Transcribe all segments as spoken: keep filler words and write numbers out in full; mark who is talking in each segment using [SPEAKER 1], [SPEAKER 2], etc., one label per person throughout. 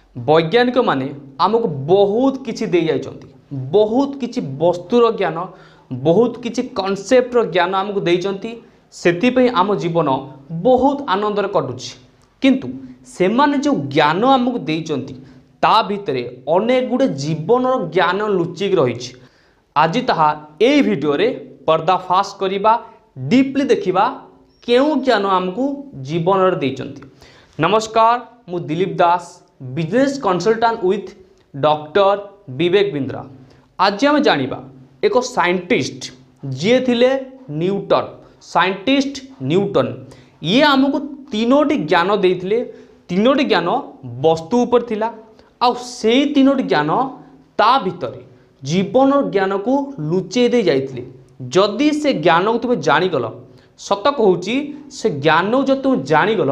[SPEAKER 1] वैज्ञानिक माने आमको बहुत किछि दे जाइछन्ति, बहुत किछि वस्तुर ज्ञान, बहुत किछि कॉन्सेप्टर ज्ञान आमको देइछन्ति। सेति पई आम जीवन बहुत आनंदर कटुछि। किंतु सेमाने जो ज्ञान आमको देइछन्ति ता भितरे अनेक गुडे जीवनर ज्ञान लुचिक रहिछि। आज ताहा एई भिडियो रे पर्दाफाश करिबा, डीपली देखिबा केउ ज्ञान आमको जीवन रे देइछन्ति। नमस्कार, मु Dilip Das, business consultant with doctor Vivek Bindra. आज आम जानिबा एक साइंटिस्ट जे थिले न्यूटन। साइंटिस्ट न्यूटन ये आमको तीनोटी ज्ञान देइथिले। तीनोटी ज्ञान वस्तु उपर थिला, आ सेई तीनोटी ज्ञान ता भितरे जीवन ज्ञान को लुचेई दे जाइथिले। जदि से ज्ञान को तुम जानिगल, सत कहूची से ज्ञान जो तुम जानिगल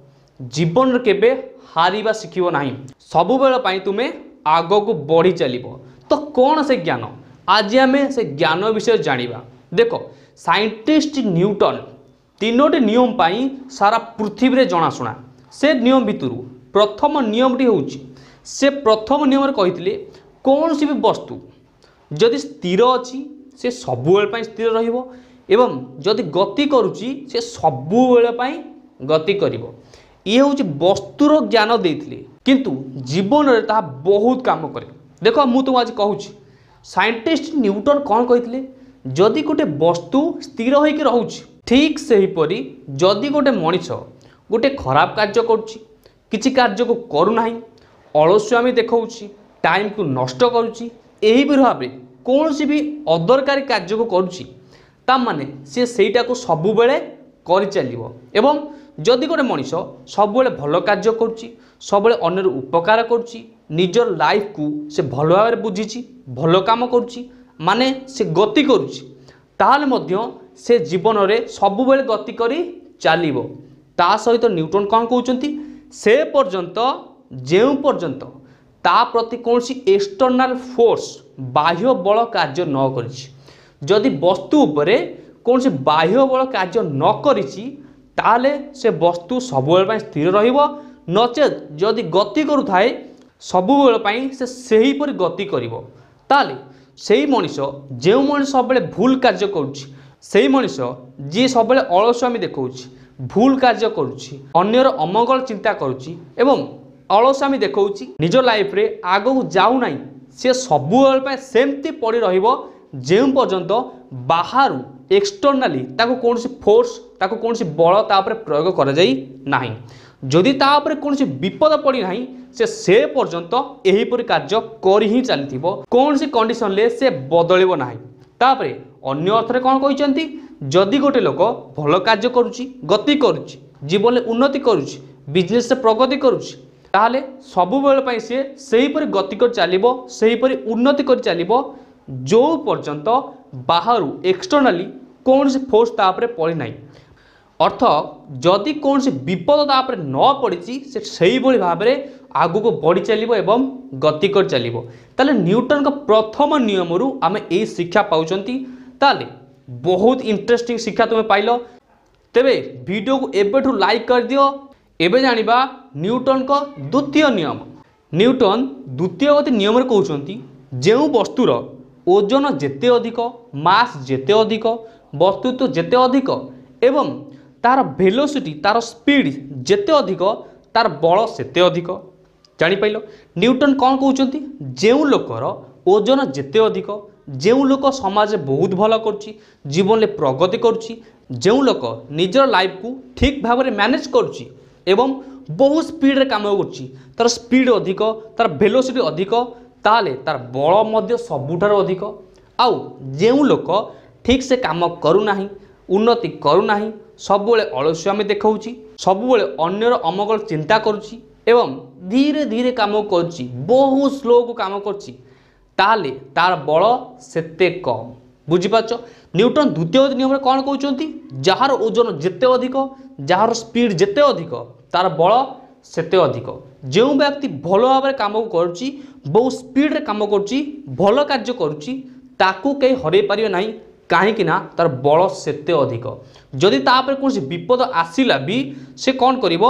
[SPEAKER 1] जीवन केबे हारिबा शिखिबो नाही, सबु बेला पई तुमे आगो को बढ़ी चलिबो। तो कौन से ज्ञान? आज आमे से ज्ञान विषय जानिबा। देखो, साइंटिस्ट न्यूटन तीनोटी नियम पाई सारा पृथ्वी रे जनाशुना। से नियम भितरु प्रथम नियमटी होउची, से प्रथम नियम रे कहितले कौन सी भी वस्तु जदि स्थिर अछि से सबु बेला पई स्थिर रहिबो, एवं जदि गति करूची से सबु बेला पई गति करिवो। ये हूँ वस्तुर ज्ञान देइथिले, किंतु जीवन रे ता बहुत काम करे। देखो, मु तुम आज कहूँ साइंटिस्ट न्यूटन कौन कहिथिले, जदि गोटे वस्तु स्थिर होइके रहुछि, ठीक सेही परी जदि गोटे मनीष गोटे खराब कार्य करुछि, किछि कार्य को करू नाही, अलस्यामी देखौछि, टाइम को नष्ट करुछि, एही भाव में कौन सी भी अदरकारी कार्य को करुछि, ता माने से सेटा को सबु बेले करि चलिबो। एवं जदि गोटे मनीष सबुबले भल कार्य करुछि, सबुबले अन्यर उपकार करुछि, निजर लाइफ को से भल भाव में बुझिछि, भल काम करुछि, माने से गति करुछि, ताहले मध्य से जीवन रे सबुबले गति करी चलिबो। ता सहित न्यूटन कौन कहउचंती, से पर्यंत जेउ पर्यंत ता प्रति कौन सी एक्सटर्नल फोर्स बाह्य बल कार्य न करिछि। जदि वस्तु उपरे कौन सी बाह्य बल कार्य न करिछि, ताले से वस्तु सबुबेल स्थिर रहिबो, नचेत जदि गति करुथाए सबुबेल पई से सही पर गति करिवो। ताले सेही मनीष जेउ मनीष सबले भूल कार्य करुछि, सेही मनीष जी सबले अलस्यामी देखौछि, भूल कार्य करुछि, अन्यर अमंगल चिंता करुछि, एवं अलस्यामी देखौछि, निज लाइफ रे आगो जाउ नाही, से सबुबेल पई सेमती पड़ी रहिबो जेउ पर्यंत बाहरु एक्सटर्नाली ताको कौन सी फोर्स, ताको कौन सी बल ता ऊपर प्रयोग करा जाई नाही। जदि ता ऊपर कौन सी विपद पड़ी नाही, से से पर्यंत एही परि कार्य करि ही चलिथिबो, कौन सी कंडीशन ले से बदलिबो नाही। तापरे अन्य अर्थ रे कोन कहिसंती, जदि गोटे लोक भल कार्य करूची, गति करूची, जीवन में उन्नति करूची, बिजनेस से प्रगति करूची, ताहले सबु बेल पई से सेही परि गति कर चलिबो, सेही परि उन्नति कर चलिबो जो पर्यंत बाहरु एक्सटर्नाली कौन सी फोर्स ता ऊपर पड़ी नाही। अर्थ जदि कौन सी विपद ता ऊपर न पड़ी, से सही भली भाव में आगु को बढ़ी चलिबो एवं गति कर चलिबो। ताले न्यूटन का प्रथम नियम रु आमे ए शिक्षा पाउचंती। ताले बहुत इंटरेस्टिंग शिक्षा तुमे पाइलो। तेबे वीडियो को एबेठु लाइक कर दियो। एबे जानिबा न्यूटन का द्वितीय नियम। न्यूटन द्वितीय गति नियम रे कहउचंती, जेउ वस्तुर ओजन जेते अधिक, मास जेते अधिक, वस्तुत्व जेते अधिक, एवं तार वेलोसिटी तार स्पीड जेते अधिक, तार बल सेते अधिक। जानि पाइलो, न्यूटन कौन कहउचंती, जेउ लोकर ओजन जेते अधिक, जेउ लोक समाज रे बहुत भल करुछि, जीवन में प्रगति करुछि, जेउ लोक निजर लाइफ को ठीक भाव में मैनेज करुछि, एवं बहुत स्पीड रे काम करुछि, तार स्पीड अधिक, तार वेलोसिटी अधिक, ताले तार बल मध्य सबुठार अधिक। आउ जेउ लोक ठीक से काम करू नाही, उन्नति करू नाही, सबुबेले अलस्यामी देखौछि, सबुबेले अन्यर अमंगल चिंता करुछि, एवं धीरे धीरे काम करुछि, बहुत स्लो को काम करुछि, ताले तार बल सेते कम। बुझी पाछ? न्यूटन द्वितीय नियम रे कोन कहउचंती, जहार ओजन जेते अधिक, जहार स्पीड जेते अधिक, तार बल सेते अधिक। जो व्यक्ति भल भाव में काम करुच्ची, बहु स्पीड रे काम करुच्ची, भल कार्य करुच्ची, ताकू कहीं हरई पारिबे नाही, कहीं तार बल सेते अधिक। जदि तापर कौन विपद आसला भी से कौन करिवो,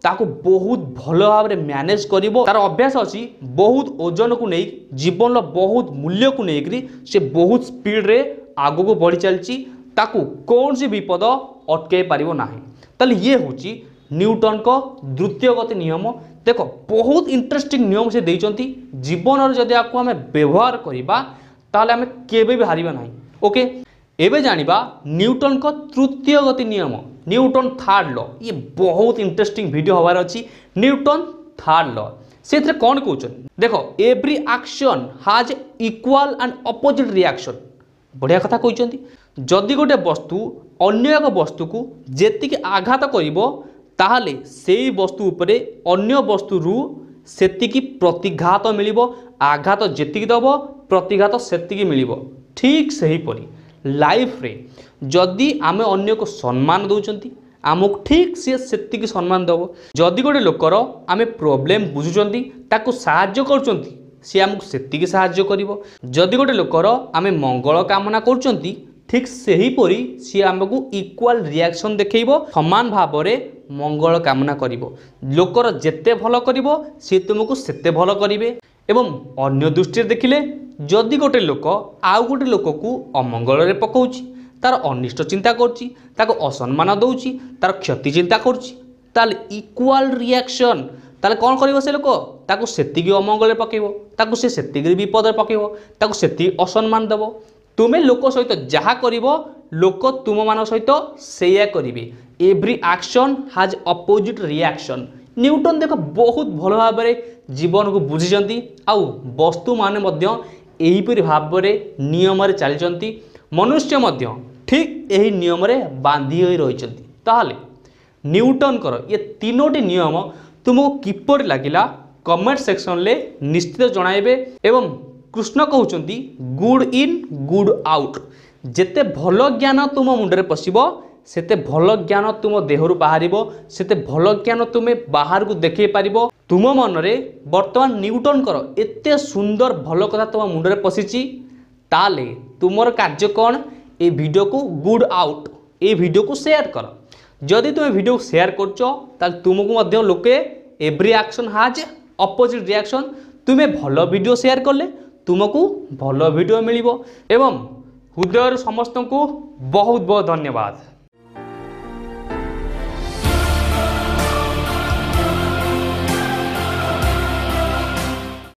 [SPEAKER 1] ताको बहुत भल भाव में मैनेज करिवो। तार अभ्यास अछि बहुत ओजन को नहीं जीवन बहुत मूल्य को नहीं से बहुत स्पीड रे आगो को बढ़ी चलची ताको कौन सी विपद अटके पारिबो नाही। ताले ये होची न्यूटन को द्वितीय गति नियम। देखो बहुत इंटरेस्टिंग नियम से देइचंती जीवन जदि आपको आम व्यवहार करबा ताले आम केबे भी हारिबा नाही। ओके एबे जानिबा न्यूटन को तृतीय गति नियम न्यूटन थर्ड लॉ। ये बहुत इंटरेस्टिंग वीडियो हवार अछि न्यूटन थर्ड लॉ से कौन कहउछन देखो every action has equal and opposite reaction. बढ़िया कथा कहउछंती जदि गोटे वस्तु अन्य एक वस्तु को जेतिक आघात करिवो ताहले सेई वस्तु उपरे अन्य वस्तु रु सेतिकी प्रतिघात मिलिबो। आघात जेतिकी दबो प्रतिघात सेतिकी मिलिबो। ठीक सही परी लाइफ रे जदि आमे अन्य को सम्मान दउचंती आमको ठीक से सेतिकी सम्मान दबो। जदि गोटे लोकर आमे प्रॉब्लम बुझुचंती ताको सहाय्य करचंती सी आमको सेतिकी सहाय्य करिवो। जदि गोटे लोकर आमे मंगल कामना करचंती ठीक सही परी सी आमको इक्वल रिएक्शन देखैबो समान भाव रे मंगल कामना करिवो। लोकर जेते भलो करिवो सी तुमको सेते भलो करिवे। एवं अन्य दृष्टि देखिले जदि गोटे लोक आउ गोटे लोक को अमंगल रे पकाउची तार अनिष्ट चिंता करची ताको असम्मान दउची तार क्षति चिंता करची ताले इक्वल रिएक्शन ताले कौन करिवो से लोक ताको सेतिकी अमंगल रे पकेइबो ताको से सेतिकी विपद रे पकेइबो ताको सेतिकी असम्मान देबो। तुमे लोक सहित जहा करिवो लोक तुम मान सहित सेया करिवे। Every action has opposite reaction. Newton देख बहुत भल भाव में जीवन को बुझी आउ वस्तु माने मध्य एहीपरि भाव में नियम रे चली मनुष्य मध्य ठीक यही नियम रे बांधी होई रहिचंती। ताहले न्यूटन कर ये तीनोटी नियम तुमको किपर लागिला कमेंट सेक्शन ले निश्चित जणाइबे। एवं कृष्ण कहउचंती गुड इन गुड आउट। जेते भल ज्ञान तुम मुंडरे पशिबो सेते भल ज्ञान तुम देहरु बाहरिबो सेते भल ज्ञान तुमे बाहर को देखै पारिबो। तुम मन रे वर्तमान न्यूटन कर एते सुंदर भल कथा तुम मुंडरे पशिची ताले तुमर कार्य कौन ए वीडियो को गुड आउट ए वीडियो को शेयर कर। जदि तुम वीडियो को शेयर करछो ताले तुमको मध्य लोके every action has opposite reaction. तुमे भल वीडियो शेयर करले तुमको भल वीडियो मिलिबो। एवं हृदय समस्त को बहुत बहुत धन्यवाद।